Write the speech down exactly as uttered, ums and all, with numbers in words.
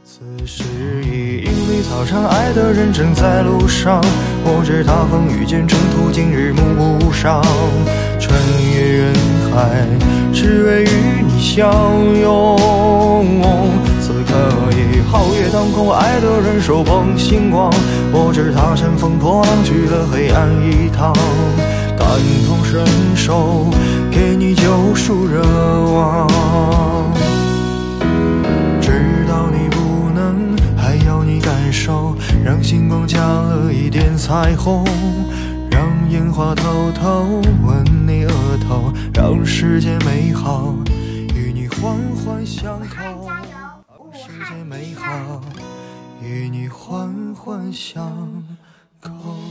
此时已莺飞草长，爱的人正在路上。我知他风雨兼程途，今日目不赏。穿越人海，只为与你相拥。此刻已皓月当空，爱的人手捧星光。我知他乘风破浪，去了黑暗一趟。感同身受，给你救赎热望。直到你不能，还要你感受，让星光加了一点彩虹，让烟花偷偷吻你额头，让世界美好与你环环相扣，世界美好与你环环相扣。